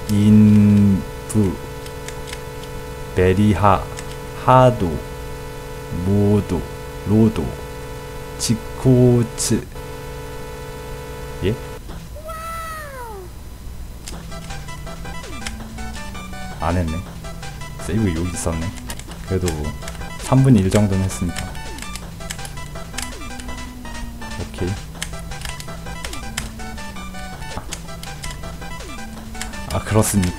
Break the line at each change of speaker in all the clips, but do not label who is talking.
인부 베리하 하도 모도 로도 지코츠. 예? 안 했네. 세이브 여기 있었네. 그래도 3분의 1 정도는 했으니까. 오케이. 아, 그렇습니까?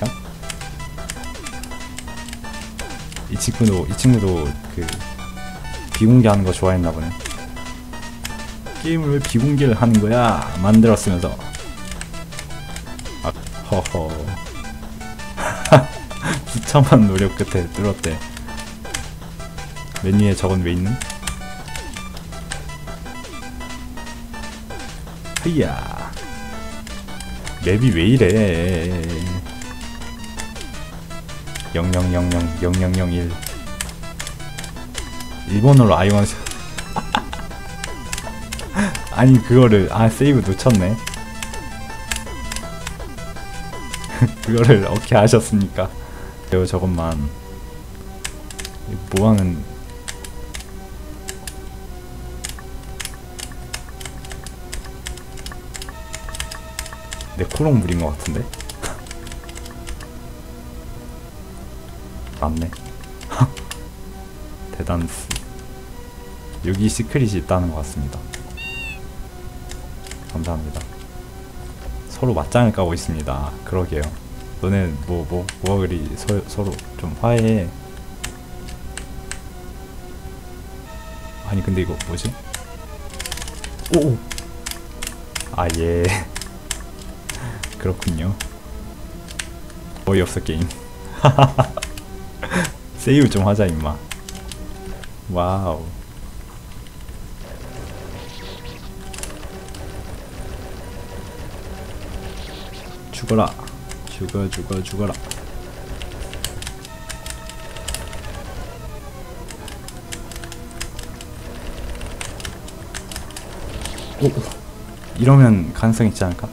이 친구도 그 비공개하는 거 좋아했나 보네. 게임을 왜 비공개를 하는 거야? 만들었으면서. 아, 허허. 비참한 노력 끝에 뚫었대. 메뉴에 저건 왜 있는? 흐야. 맵이 왜 이래? 00000001 일본어로 아이원스. 아니 그거를 세이브 놓쳤네. 그거를 어떻게 하셨습니까? 저것만 뭐하는. 내 코롱 물인 것 같은데? 맞네. 대단스. 여기 시크릿이 있다는 것 같습니다. 감사합니다. 서로 맞짱을 까고 있습니다. 그러게요. 너네 뭐가 그리 서로 좀 화해해. 아니 근데 이거 뭐지? 오! 아 예. 그렇군요. 어이없어 게임. 세이브 좀 하자 임마. 와우. 죽어라. 죽어라. 오, 이러면 가능성 있지 않을까?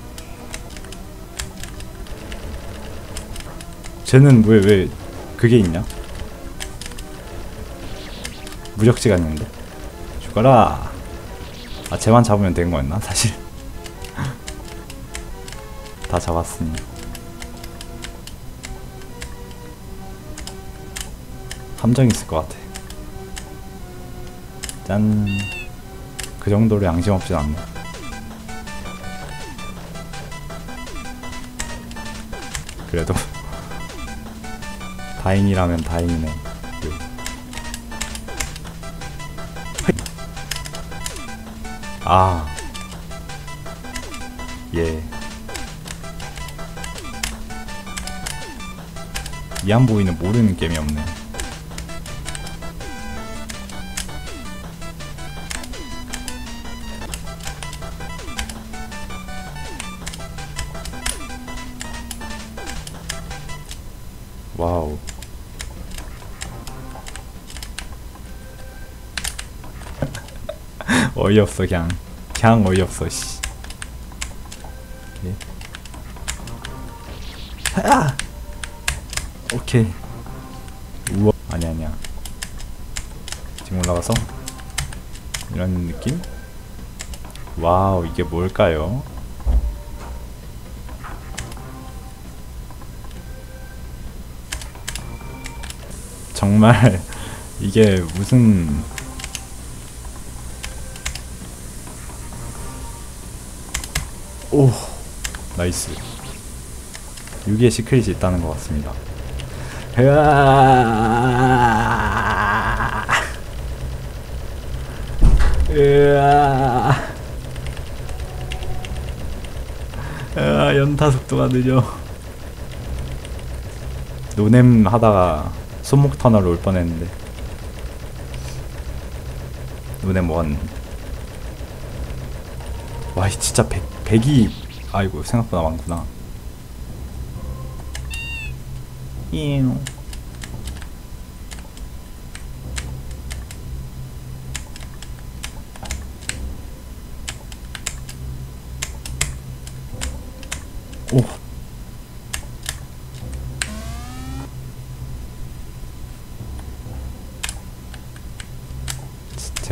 쟤는 왜 그게 있냐? 무적지가 있는데. 죽어라. 아, 쟤만 잡으면 된 거였나 사실. 다 잡았으니. 함정 있을 것 같아. 짠. 그 정도로 양심 없진 않네. 그래도 다행이라면 다행이네. 아, 예. 이안보이는 모르는 게임이 없네. 와우. 어이없어. 그냥 어이없어. 씨. 아! 오케이. 우와. 아니야. 지금 올라가서 이런 느낌? 와우, 이게 뭘까요? 정말 이게 무슨. 오, 나이스. 6의 시크릿이 있다는 것 같습니다. 연타 속도가 느려. 노넴 하다가 손목 터널 올 뻔했는데. 노넴 원. 와, 진짜 100이 아이고 생각보다 많구나. 오,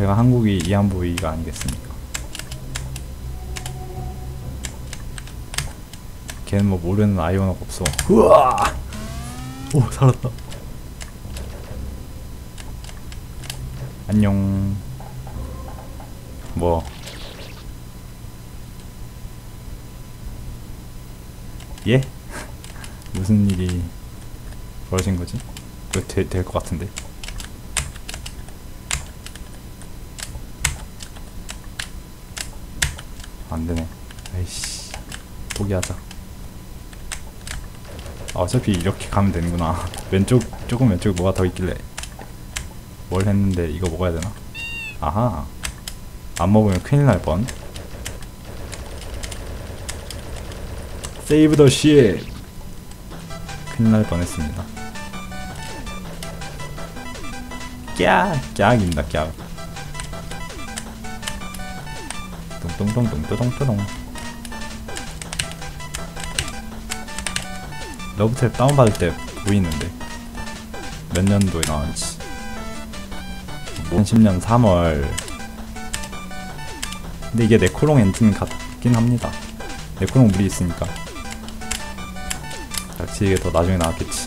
제가 한국이 이안보이가 아니겠습니까? 걔는 뭐 모르는 아이오너가 없어. 우와! 오, 살았다. 안녕. 뭐? 예? 무슨 일이 벌어진 거지? 이거 될 것 같은데. 안 되네. 아이씨. 포기하자. 아, 어차피 이렇게 가면 되는구나. 왼쪽, 조금 왼쪽에 뭐가 더 있길래. 뭘 했는데 이거 먹어야 되나? 아하. 안 먹으면 큰일 날 뻔. 세이브 더 쉣. 큰일 날 뻔했습니다. 깍입니다. 깍. 똥똥똥똥똥똥똥. 러브탭 다운받을 때 보이는데 몇 년도에 나왔는지. 2010년 3월. 근데 이게 네코롱 엔진 같긴 합니다. 네코롱 물이 있으니까. 역시 이게 더 나중에 나왔겠지.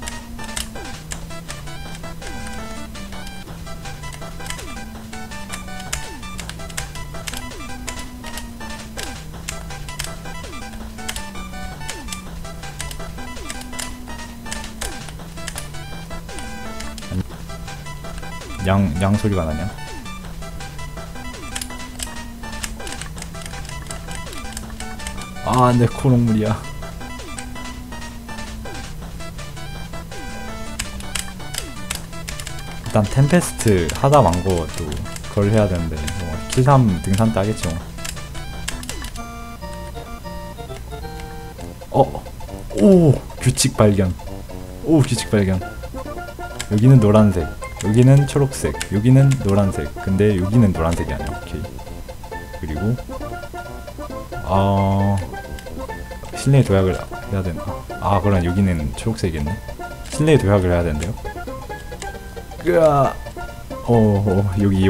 양 소리가 나냐? 아, 네코롱물이야. 일단 템페스트 하다 만 거 또 그걸 해야 되는데 뭐 킬3 등산 때 하겠지 뭐. 오! 규칙 발견. 오, 규칙 발견. 여기는 노란색, 여기는 초록색, 여기는 노란색. 근데 여기는 노란색이 아니야. 오케이. 그리고 실내 도약을 해야 되나? 아, 그럼 여기는 초록색이겠네. 실내 도약을 해야 된대요. 으아. 여기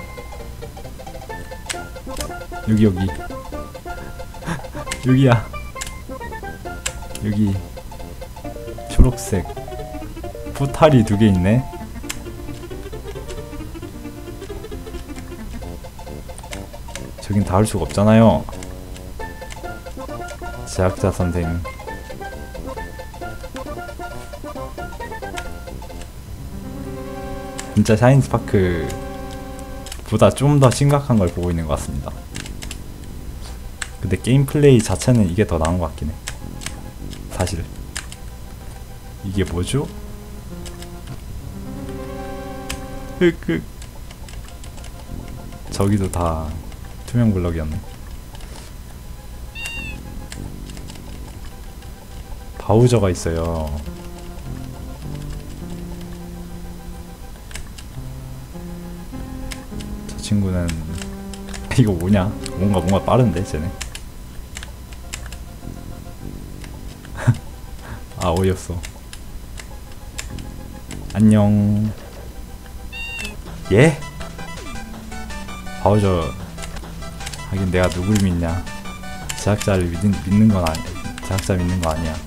여기야. 여기 초록색 포탈이 2개 있네. 저긴 닿을 수가 없잖아요. 제작자 선생. 진짜 샤인스파크보다 좀 더 심각한 걸 보고 있는 것 같습니다. 근데 게임 플레이 자체는 이게 더 나은 것 같긴 해. 사실 이게 뭐죠? 흑흑. 저기도 다 투명 블럭이었네. 바우저가 있어요. 저 친구는 이거 뭐냐? 뭔가 빠른데 쟤네. 아, 어이없어. 안녕. 예? 바우저. 하긴 내가 누굴 믿냐. 제작자를 믿는 건 아니야. 제작자 믿는 거 아니야.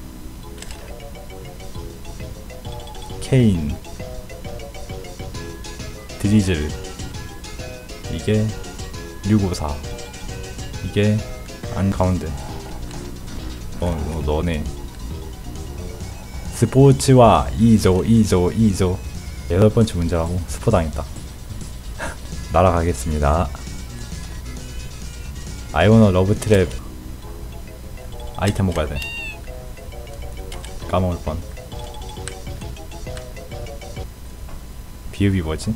케인, 드리즐, 이게 654, 이게 안가운데. 너네. 스포츠와 2조 8번째 문제라고. 스포당했다. 날아가겠습니다. 아이오너 러브트랩 아이템 먹어야 돼. 까먹을 뻔. 비읍이 뭐지?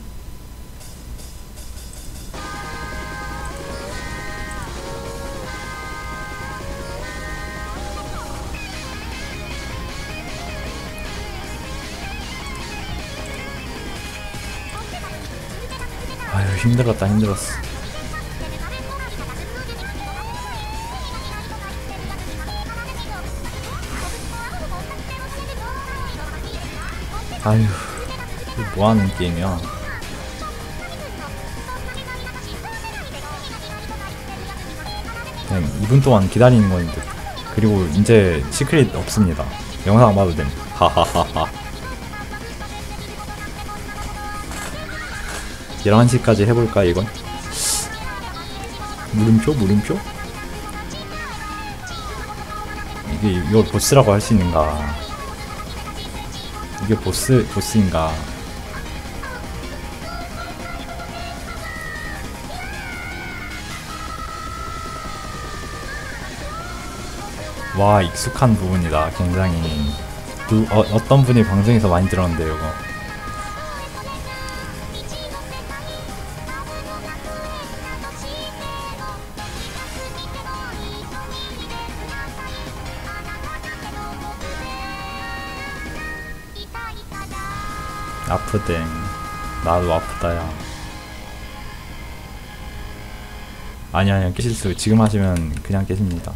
아유, 힘들었어. 아휴, 이거 뭐하는 게임이야. 그냥 2분 동안 기다리는 건데. 그리고 이제 시크릿 없습니다. 영상 봐도 됨. 하하하하. 11시까지 해볼까 이건? 물음표? 물음표? 이걸 보스라고 할 수 있는가? 이게 보스인가? 와, 익숙한 부분이다. 굉장히 어떤 분이 방송에서 많이 들었는데 이거. 아프댕. 나도 아프다야. 아니야 깨실수. 지금 하시면 그냥 깨집니다.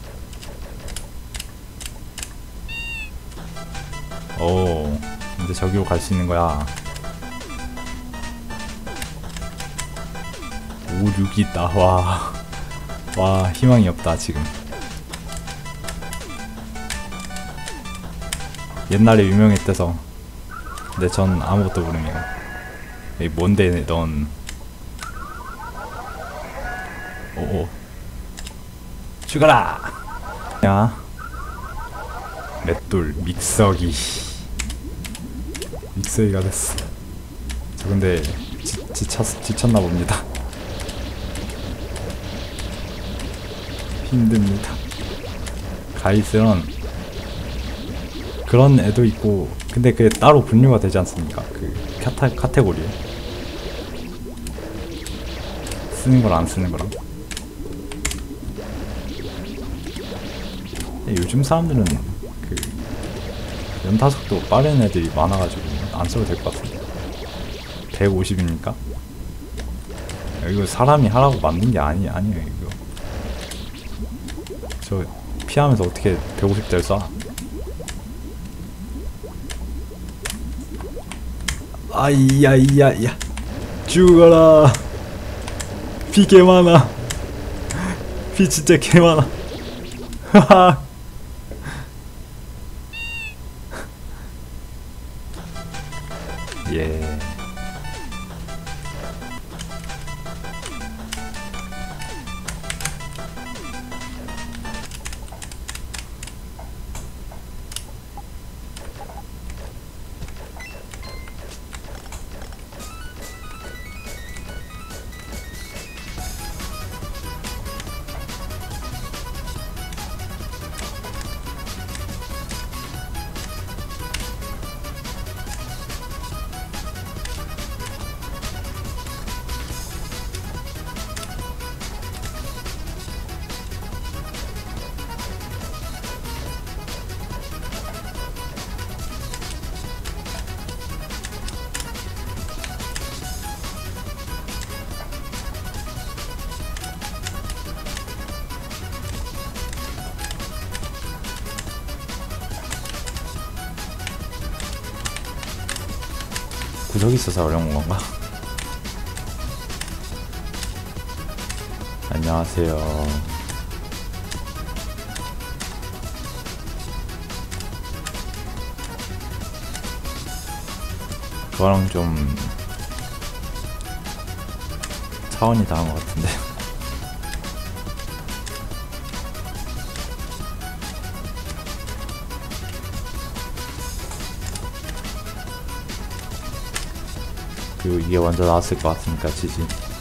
오, 이제 저기로 갈 수 있는 거야. 5, 6이 있다. 와, 희망이 없다 지금. 옛날에 유명했대서. 근데 전 아무것도 모르네요. 이 뭔데 넌. 오, 죽어라. 야, 맷돌 믹서기. 믹서기가 됐어. 저 근데 지쳤나 봅니다. 힘듭니다. 가이스런 그런 애도 있고, 근데 그게 따로 분류가 되지 않습니까? 그 카테고리에 쓰는 거랑 안 쓰는 거랑. 요즘 사람들은 그 연타속도 빠른 애들이 많아가지고 안 써도 될 것 같은데. 150이니까 이거 사람이 하라고 만든 게 아니에요 이거. 저 피하면서 어떻게 150대를 쏴? 아이야이야야, 죽어라. 피 개 많아. 피 진짜 개 많아. 하하. 예. 구석이 있어서 어려운 건가? 안녕하세요. 그거랑 좀 차원이 다른 것 같은데. 그리고 이게 먼저 나왔을 것 같으니까 지지.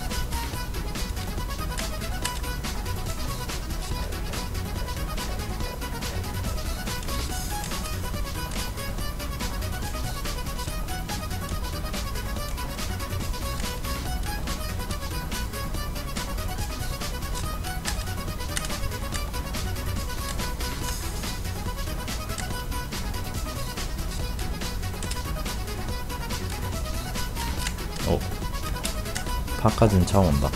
파까지는 처음 온다.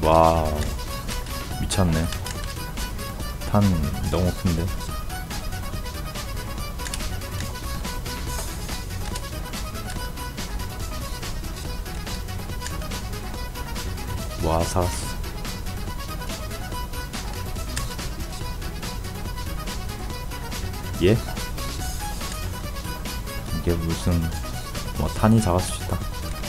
와, 미쳤네. 탄 너무 큰데. 와, 살았어. 예? 이게 무슨 뭐 탄이 작았을 수 있다.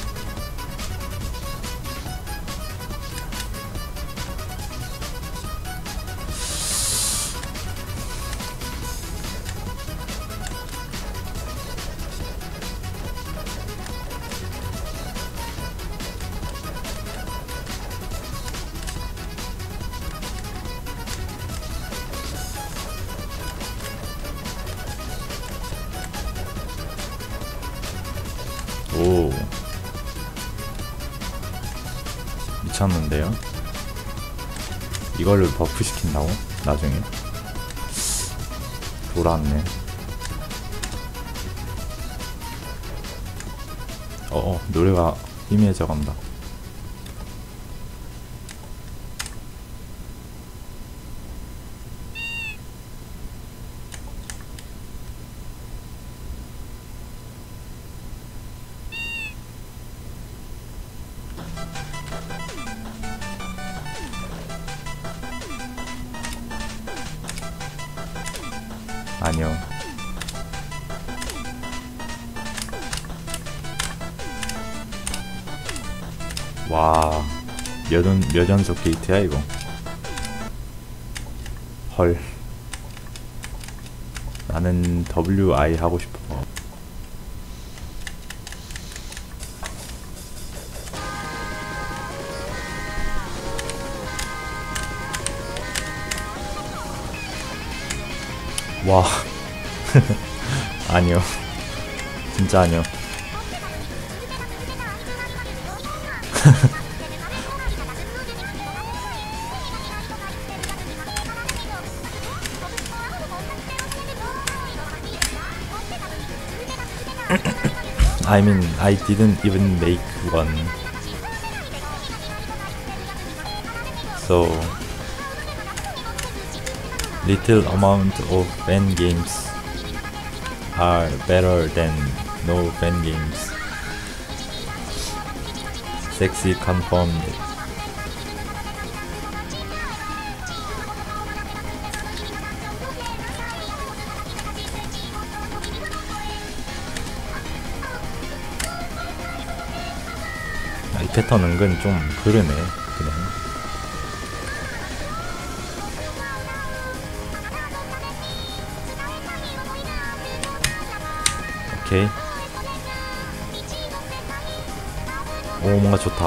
오, 미쳤는데요? 이걸로 버프 시킨다고? 나중에? 돌았네. 노래가 희미해져 간다. 아니요. 와, 몇 연속 게이트야 이거. 헐. 나는 WI 하고 싶어. 와. 아니요. 진짜 아니요. I mean, I didn't even make one. So, little amount of fan games are better than no fan games. Sexy confirmed. 이 패턴 은근 좀 그러네, 그냥. 오케이. 오, 뭔가 좋다.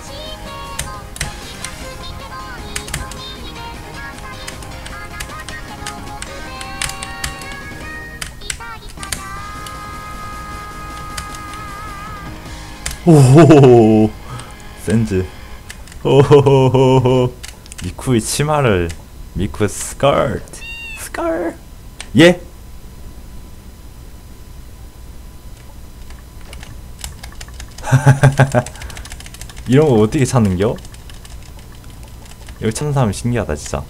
오호호호, 센즈. 오호호호호. 미쿠의 치마를, 미쿠 스커트, 스커트. 예? 이런 거 어떻게 찾는겨? 이거 찾는 사람 신기하다 진짜.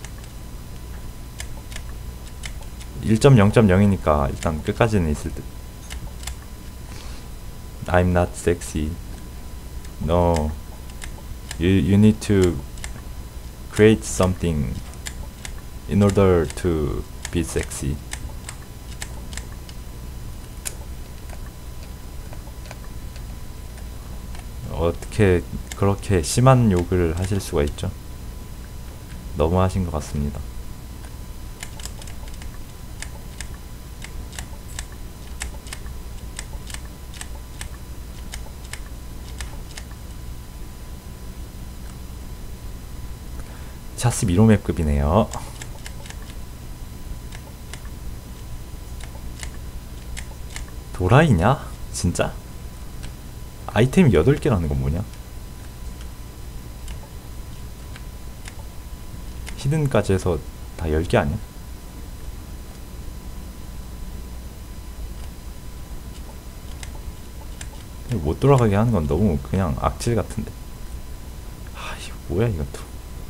1.0.0이니까 일단 끝까지는 있을 듯. I'm not sexy. No. You need to create something in order to be sexy. 어떻게 그렇게 심한 욕을 하실 수가 있죠? 너무하신 것 같습니다. 샤스 미로맵급이네요. 도라이냐? 진짜? 아이템이 8개라는 건 뭐냐? 히든까지 해서 다 10개 아니야? 못 돌아가게 하는 건 너무 그냥 악질 같은데. 아, 이거 뭐야 이건 또.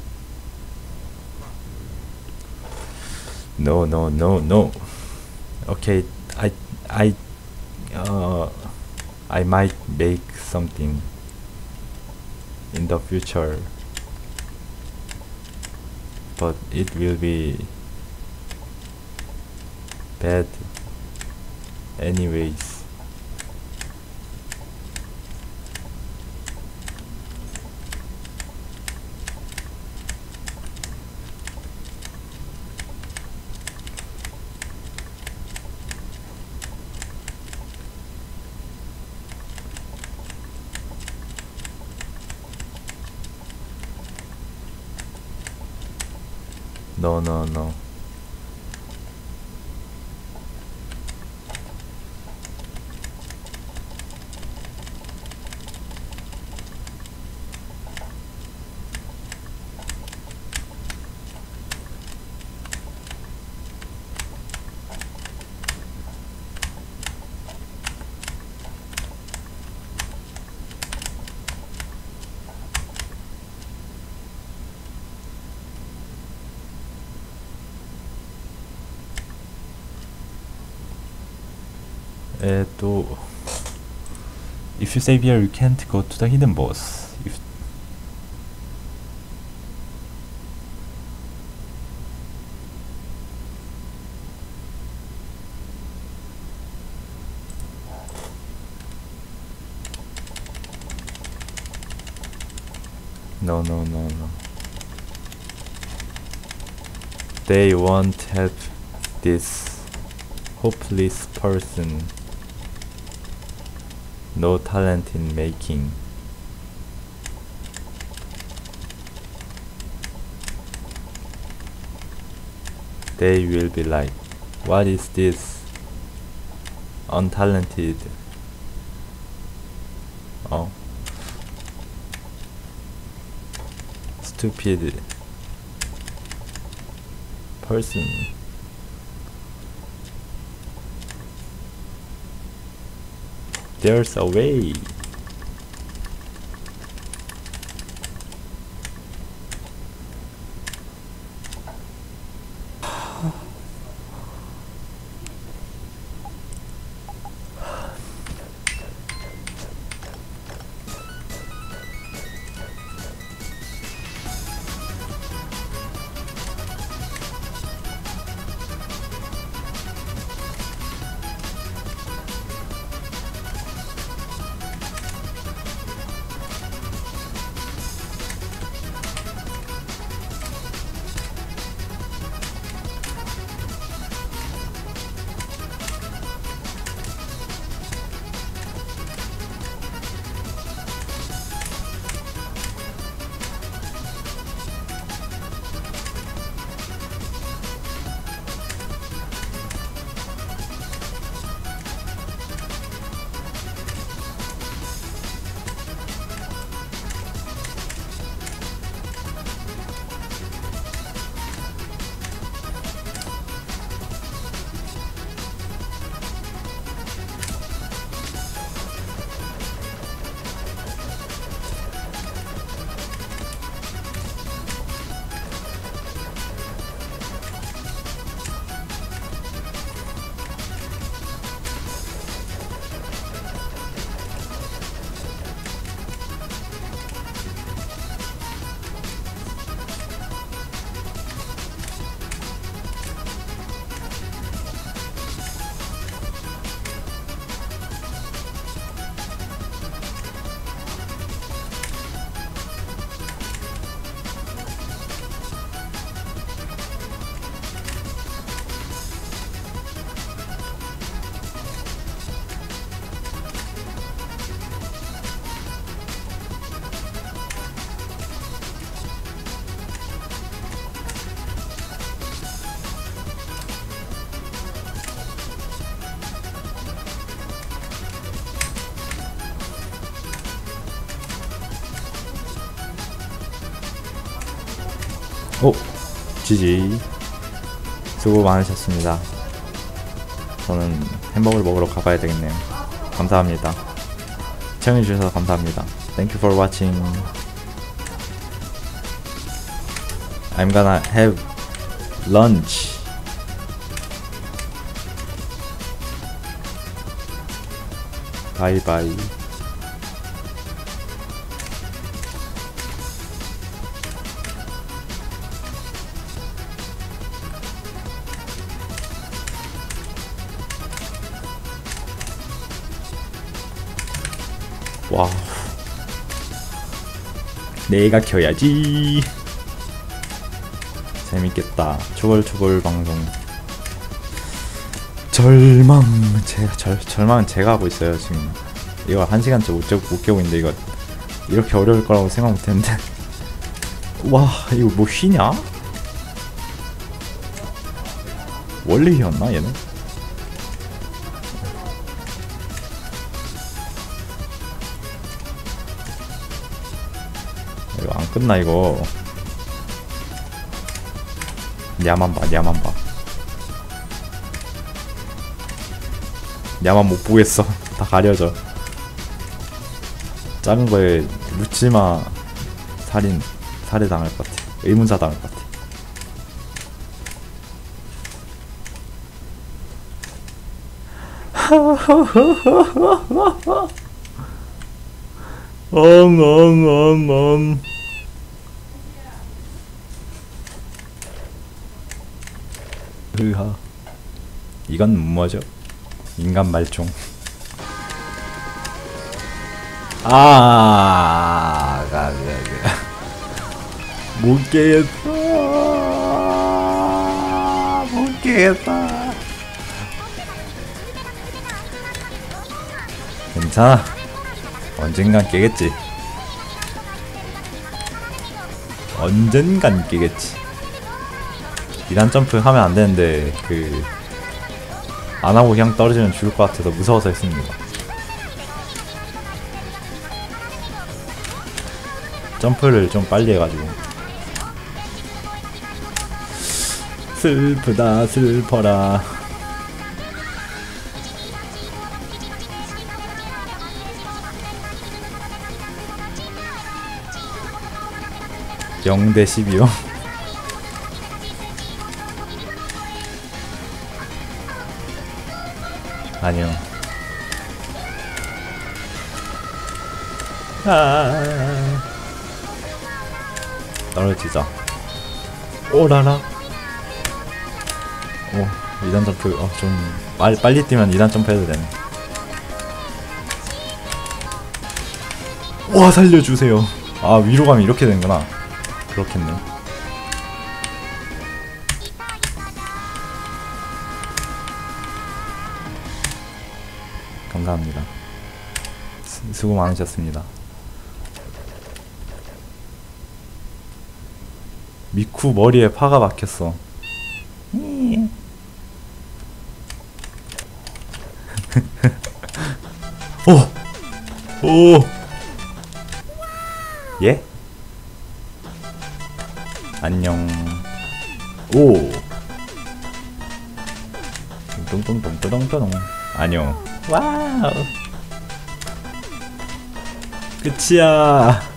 No, no, no, no. Okay, I, I might make something in the future, but it will be bad anyways. No, no, no. 또 if you save here, you can't go to the hidden boss. If no, no, no, no. They won't help this hopeless person. No talent in making. They will be like, what is this? Untalented. Oh. Stupid person. There's a way. 오! GG. 수고 많으셨습니다. 저는 햄버거를 먹으러 가봐야 되겠네요. 감사합니다. 시청해주셔서 감사합니다. Thank you for watching. I'm gonna have lunch. 바이바이. 와, 내가 켜야지. 재밌겠다. 초벌초벌 방송. 절망은 제가 하고 있어요 지금. 이거 1시간째 못 깨고 있는데 이거 이렇게 어려울 거라고 생각 못했는데. 와, 이거 뭐 휘냐? 원래 휘었나 얘는? 이거 안 끝나 이거. 야만 봐. 야만 못 보겠어. 다 가려져. 작은 거에 묻지마. 살해 당할 것 같아. 의문사 당할 것 같아. 엉엉엉엉. 흐하. 이건 뭐죠? 인간 말종. 못 깨겠다. 못 깨겠다. 괜찮아. 언젠간 깨겠지. 언젠간 깨겠지. 2단 점프 하면 안 되는데 안 하고 그냥 떨어지면 죽을 것 같아서 무서워서 했습니다. 점프를 좀 빨리 해가지고. 슬프다 슬퍼라. (0 대 10이요) 아니요. 떨어지자. 오라라. 오, 2단 점프. 좀 빨리 뛰면 2단 점프 해도 되네. 와, 살려주세요. 아, 위로 가면 이렇게 되는구나. 그렇겠네. 감사합니다. 수고 많으셨습니다. 미쿠 머리에 파가 박혔어. 오! 예? 안녕. 오! 똥똥똥똥똥똥. 안녕. 와우. 끝이야.